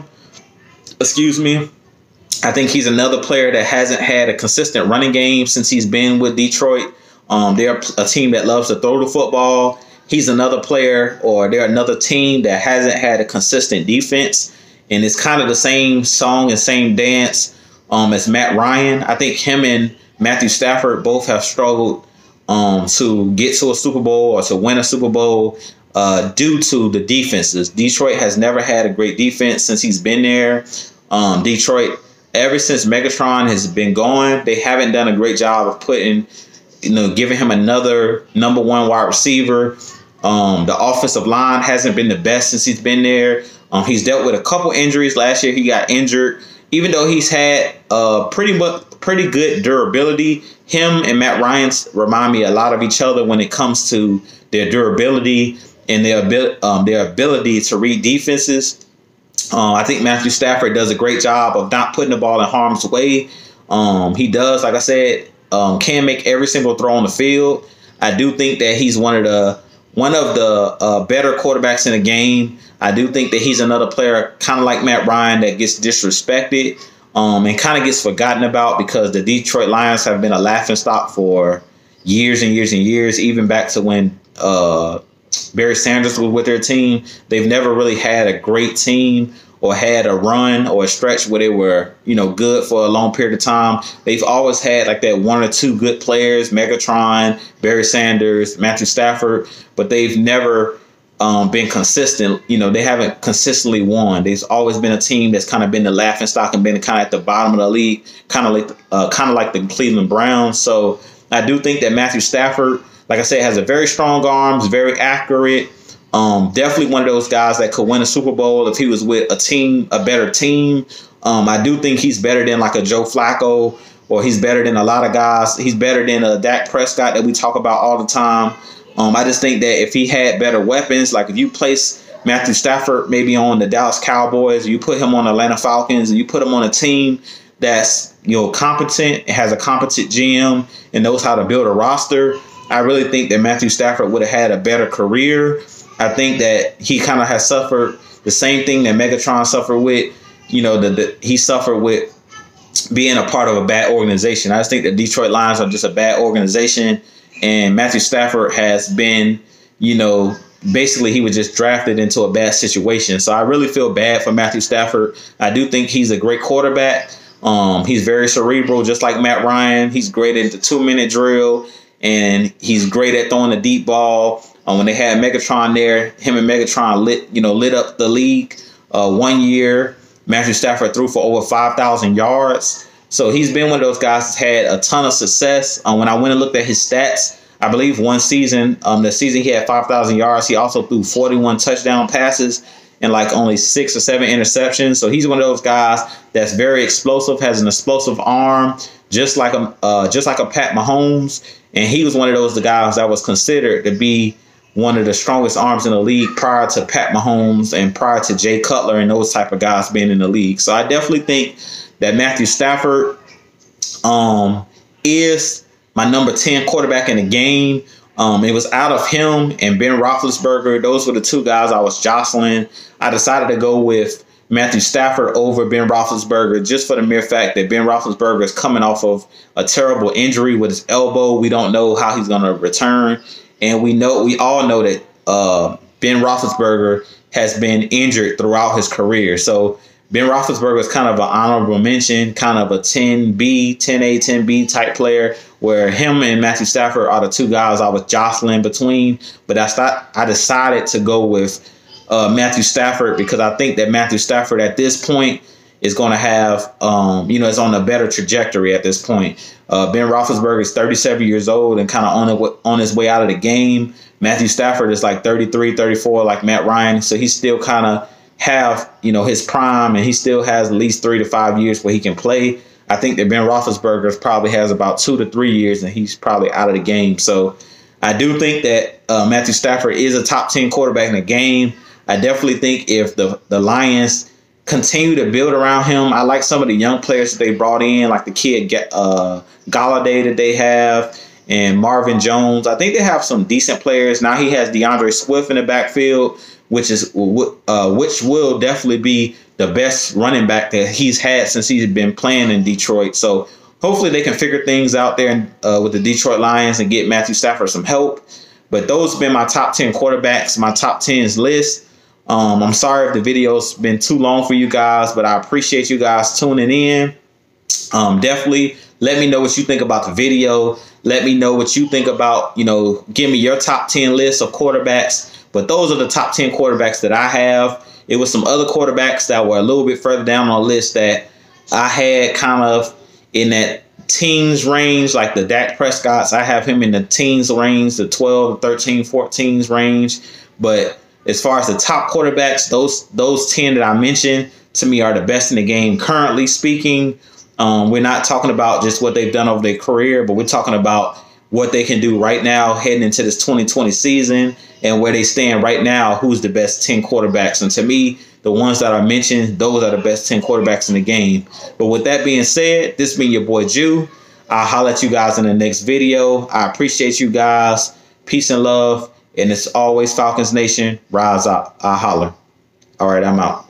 Excuse me. I think he's another player that hasn't had a consistent running game since he's been with Detroit. Um, they're a team that loves to throw the football. He's another player, or they're another team that hasn't had a consistent defense. And it's kind of the same song and same dance um, as Matt Ryan. I think him and Matthew Stafford both have struggled um, to get to a Super Bowl or to win a Super Bowl uh, due to the defenses. Detroit has never had a great defense since he's been there. Um, Detroit, ever since Megatron has been going, they haven't done a great job of putting, you know, giving him another number one wide receiver. Um, the offensive line hasn't been the best since he's been there. Um, he's dealt with a couple injuries. Last year he got injured. Even though he's had uh, pretty much pretty good durability, him and Matt Ryan remind me a lot of each other when it comes to their durability and their ability, um, their ability to read defenses. Uh, I think Matthew Stafford does a great job of not putting the ball in harm's way. Um, he does, like I said, um, can make every single throw on the field. I do think that he's one of the one of the uh, better quarterbacks in the game. I do think that he's another player, kind of like Matt Ryan, that gets disrespected um, and kind of gets forgotten about because the Detroit Lions have been a laughingstock for years and years and years, even back to when uh, Barry Sanders was with their team. They've never really had a great team or had a run or a stretch where they were, you know, good for a long period of time. They've always had like that one or two good players, Megatron, Barry Sanders, Matthew Stafford, but they've never um, been consistent. You know, they haven't consistently won. There's always been a team that's kind of been the laughingstock and been kind of at the bottom of the league, kind of like, uh, kind of like the Cleveland Browns. So I do think that Matthew Stafford, like I said, has a very strong arms, very accurate. Um, definitely one of those guys that could win a Super Bowl if he was with a team, a better team. Um, I do think he's better than like a Joe Flacco, or he's better than a lot of guys. He's better than a Dak Prescott that we talk about all the time. Um, I just think that if he had better weapons, like if you place Matthew Stafford maybe on the Dallas Cowboys, or you put him on the Atlanta Falcons, and you put him on a team that's, you know, competent, has a competent G M, and knows how to build a roster, I really think that Matthew Stafford would have had a better career. I think that he kind of has suffered the same thing that Megatron suffered with. You know, the, the he suffered with being a part of a bad organization. I just think the Detroit Lions are just a bad organization. And Matthew Stafford has been, you know, basically he was just drafted into a bad situation. So I really feel bad for Matthew Stafford. I do think he's a great quarterback. Um, he's very cerebral, just like Matt Ryan. He's great at the two-minute drill, and he's great at throwing the deep ball. Um, when they had Megatron there, him and Megatron lit, you know, lit up the league. Uh, one year, Matthew Stafford threw for over five thousand yards. So he's been one of those guys that's had a ton of success. Um, when I went and looked at his stats, I believe one season, um, the season he had five thousand yards, he also threw forty-one touchdown passes and like only six or seven interceptions. So he's one of those guys that's very explosive, has an explosive arm, just like a uh, just like a Pat Mahomes. And he was one of those the guys that was considered to be one of the strongest arms in the league prior to Pat Mahomes and prior to Jay Cutler and those type of guys being in the league. So I definitely think that Matthew Stafford um, is my number ten quarterback in the game. Um, it was out of him and Ben Roethlisberger. Those were the two guys I was jostling. I decided to go with Matthew Stafford over Ben Roethlisberger just for the mere fact that Ben Roethlisberger is coming off of a terrible injury with his elbow. We don't know how he's going to return. And we know, we all know that uh, Ben Roethlisberger has been injured throughout his career. So Ben Roethlisberger is kind of an honorable mention, kind of a ten B, ten A, ten B type player, where him and Matthew Stafford are the two guys I was jostling between. But I thought I decided to go with uh, Matthew Stafford because I think that Matthew Stafford at this point is going to have, um, you know, is on a better trajectory at this point. Uh, Ben Roethlisberger is thirty-seven years old and kind of on, a, on his way out of the game. Matthew Stafford is like thirty-three, thirty-four, like Matt Ryan. So he's still kind of have, you know, his prime, and he still has at least three to five years where he can play. I think that Ben Roethlisberger probably has about two to three years, and he's probably out of the game. So I do think that uh, Matthew Stafford is a top ten quarterback in the game. I definitely think if the, the Lions continue to build around him, I like some of the young players that they brought in, like the kid uh, Galladay that they have, and Marvin Jones. I think they have some decent players. Now he has DeAndre Swift in the backfield, which is uh, which will definitely be the best running back that he's had since he's been playing in Detroit. So hopefully they can figure things out there uh, with the Detroit Lions and get Matthew Stafford some help. But those have been my top ten quarterbacks, my top tens list. Um, I'm sorry if the video's been too long for you guys, but I appreciate you guys tuning in. Um, definitely let me know what you think about the video. Let me know what you think about, you know, give me your top ten list of quarterbacks. But those are the top ten quarterbacks that I have. It was some other quarterbacks that were a little bit further down on the list that I had kind of in that teens range, like the Dak Prescott's. I have him in the teens range, the twelve, thirteen, fourteens range. But as far as the top quarterbacks, those those ten that I mentioned to me are the best in the game currently speaking. Um, we're not talking about just what they've done over their career, but we're talking about what they can do right now heading into this twenty twenty season and where they stand right now, who's the best ten quarterbacks. And to me, the ones that I mentioned, those are the best ten quarterbacks in the game. But with that being said, this has been your boy Jew. I'll holler at you guys in the next video. I appreciate you guys. Peace and love. And it's always Falcons Nation. Rise up. I'll holler. All right, I'm out.